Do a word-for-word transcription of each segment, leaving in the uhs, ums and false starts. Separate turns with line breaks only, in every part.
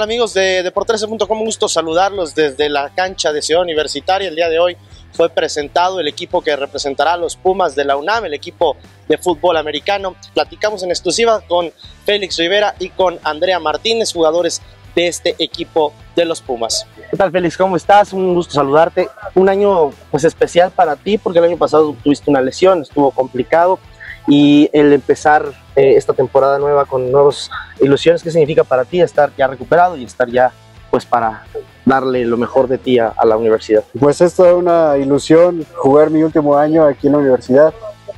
tal, amigos de Deportrece punto com? Un gusto saludarlos desde la cancha de Ciudad Universitaria. El día de hoy fue presentado el equipo que representará a los Pumas de la UNAM, el equipo de fútbol americano. Platicamos en exclusiva con Félix Rivera y con Andrea Martínez, jugadores de este equipo de los Pumas.
¿Qué tal, Félix? ¿Cómo estás? Un gusto saludarte. Un año pues especial para ti, porque el año pasado tuviste una lesión, estuvo complicado, y el empezar eh, esta temporada nueva con nuevas ilusiones, ¿qué significa para ti estar ya recuperado y estar ya pues para darle lo mejor de ti a, a la universidad?
Pues es toda una ilusión jugar mi último año aquí en la universidad.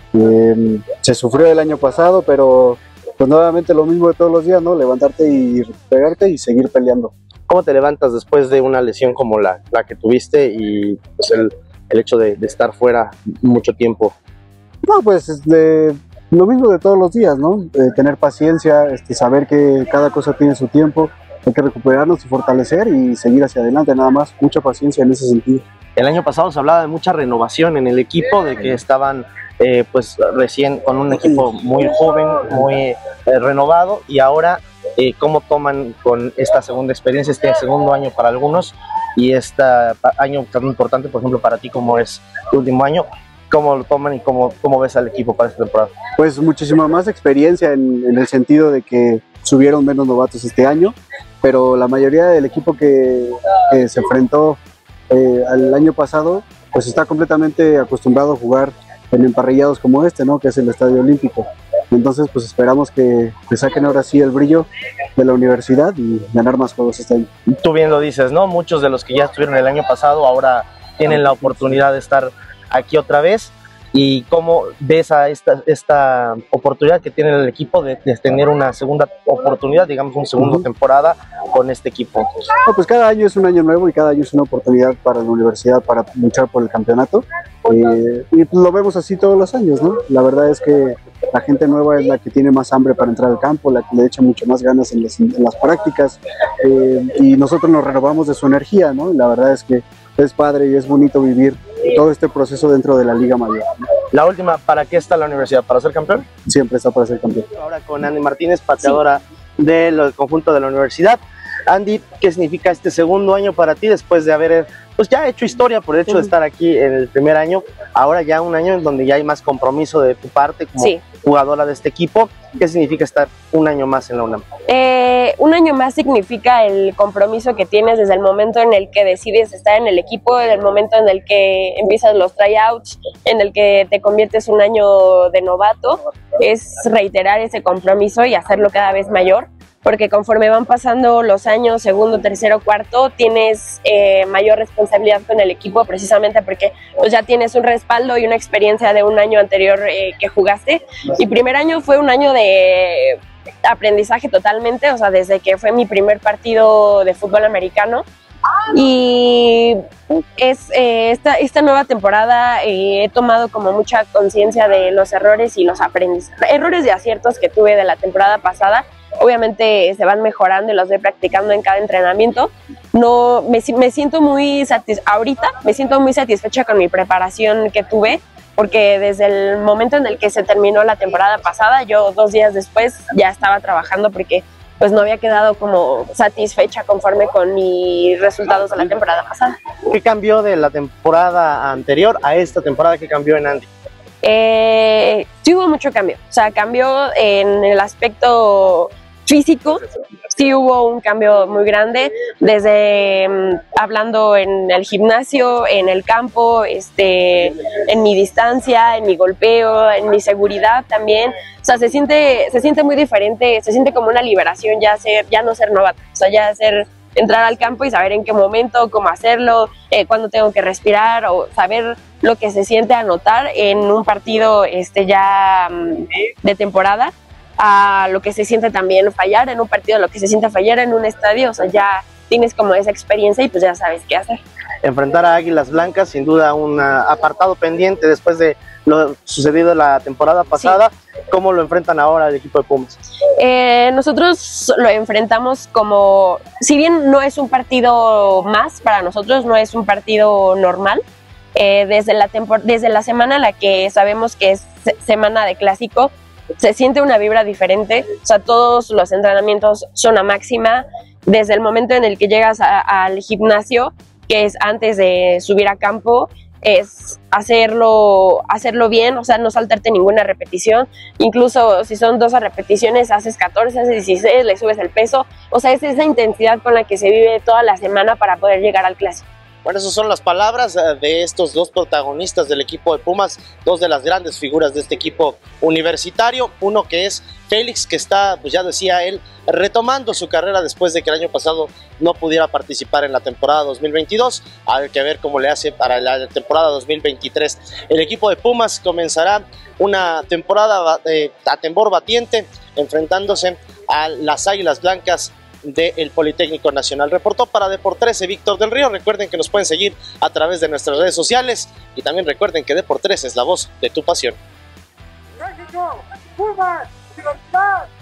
Eh, se sufrió el año pasado, pero pues nuevamente lo mismo de todos los días, ¿no? Levantarte y pegarte y seguir peleando.
¿Cómo te levantas después de una lesión como la, la que tuviste y pues el, el hecho de, de estar fuera mucho tiempo?
No, pues de, lo mismo de todos los días, ¿no? Eh, tener paciencia, este, saber que cada cosa tiene su tiempo, hay que recuperarnos y fortalecer y seguir hacia adelante, nada más, mucha paciencia en ese sentido.
El año pasado se hablaba de mucha renovación en el equipo, de que estaban eh, pues recién con un equipo muy joven, muy eh, renovado, y ahora eh, ¿cómo toman con esta segunda experiencia, este segundo año para algunos y este año tan importante, por ejemplo, para ti como es tu último año? ¿Cómo lo toman y cómo, cómo ves al equipo para esta temporada?
Pues muchísima más experiencia en, en el sentido de que subieron menos novatos este año, pero la mayoría del equipo que, que se enfrentó eh, al año pasado pues está completamente acostumbrado a jugar en emparrillados como este, ¿no? Que es el Estadio Olímpico. Entonces pues esperamos que, que saquen ahora sí el brillo de la universidad y ganar más juegos este año.
Tú bien lo dices, ¿no? Muchos de los que ya estuvieron el año pasado ahora tienen la oportunidad de estar aquí otra vez. ¿Y cómo ves a esta, esta oportunidad que tiene el equipo de, de tener una segunda oportunidad, digamos una segunda uh-huh. temporada con este equipo?
No, pues cada año es un año nuevo y cada año es una oportunidad para la universidad para luchar por el campeonato. Eh, y pues lo vemos así todos los años, ¿no? La verdad es que la gente nueva es la que tiene más hambre para entrar al campo, la que le echa mucho más ganas en las, en las prácticas, eh, y nosotros nos renovamos de su energía, ¿no? Y la verdad es que es padre y es bonito vivir todo este proceso dentro de la Liga Mayor, ¿no?
La última, ¿para qué está la universidad? ¿Para ser campeón?
Siempre está para ser campeón.
Ahora con Andy Martínez, pateadora sí. del conjunto de la universidad. Andy, ¿qué significa este segundo año para ti después de haber pues ya hecho historia por el hecho sí. de estar aquí en el primer año? Ahora ya un año en donde ya hay más compromiso de tu parte como sí. jugadora de este equipo. ¿Qué significa estar un año más en la UNAM?
Eh, un año más significa el compromiso que tienes desde el momento en el que decides estar en el equipo, en el momento en el que empiezas los tryouts, en el que te conviertes un año de novato. Es reiterar ese compromiso y hacerlo cada vez mayor, porque conforme van pasando los años, segundo, tercero, cuarto, tienes eh, mayor responsabilidad con el equipo, precisamente porque pues, ya tienes un respaldo y una experiencia de un año anterior eh, que jugaste. Mi primer año fue un año de aprendizaje totalmente, o sea, desde que fue mi primer partido de fútbol americano. Y es eh, esta, esta nueva temporada eh, he tomado como mucha conciencia de los errores y los aprendizajes, errores y aciertos que tuve de la temporada pasada. Obviamente se van mejorando y los voy practicando en cada entrenamiento. No, me, me siento muy satis ahorita me siento muy satisfecha con mi preparación que tuve, porque desde el momento en el que se terminó la temporada pasada, yo dos días después ya estaba trabajando porque pues no había quedado como satisfecha conforme con mis resultados de la temporada pasada.
¿Qué cambió de la temporada anterior a esta temporada? ¿Qué cambió en Andy?
Eh, sí hubo mucho cambio, o sea, cambió en el aspecto físico, sí hubo un cambio muy grande, desde um, hablando en el gimnasio, en el campo, este, en mi distancia, en mi golpeo, en mi seguridad también. O sea, se siente, se siente muy diferente, se siente como una liberación ya ser, ya no ser novata, o sea, ya ser entrar al campo y saber en qué momento, cómo hacerlo, eh, cuándo tengo que respirar, o saber lo que se siente anotar en un partido este, ya um, de temporada, a lo que se siente también fallar en un partido, lo que se siente fallar en un estadio. O sea, ya tienes como esa experiencia y pues ya sabes qué hacer.
Enfrentar a Águilas Blancas, sin duda un apartado pendiente después de lo sucedido la temporada pasada. Sí. ¿Cómo lo enfrentan ahora el equipo de Pumas?
Eh, nosotros lo enfrentamos como, si bien no es un partido más para nosotros, no es un partido normal, eh, desde, la desde la semana en la que sabemos que es semana de clásico, se siente una vibra diferente. O sea, todos los entrenamientos son a máxima, desde el momento en el que llegas a, al gimnasio, que es antes de subir a campo, es hacerlo, hacerlo bien, o sea, no saltarte ninguna repetición. Incluso si son doce repeticiones, haces catorce, haces dieciséis, le subes el peso. O sea, es esa intensidad con la que se vive toda la semana para poder llegar al clásico.
Bueno, esas son las palabras de estos dos protagonistas del equipo de Pumas, dos de las grandes figuras de este equipo universitario. Uno que es Félix, que está, pues ya decía él, retomando su carrera después de que el año pasado no pudiera participar en la temporada dos mil veintidós. Hay que ver cómo le hace para la temporada dos mil veintitrés. El equipo de Pumas comenzará una temporada eh, a tambor batiente, enfrentándose a las Águilas Blancas del Politécnico Nacional. Reportó para Deport trece Víctor del Río. Recuerden que nos pueden seguir a través de nuestras redes sociales y también recuerden que Deport trece es la voz de tu pasión.
México, Pumas, Universidad.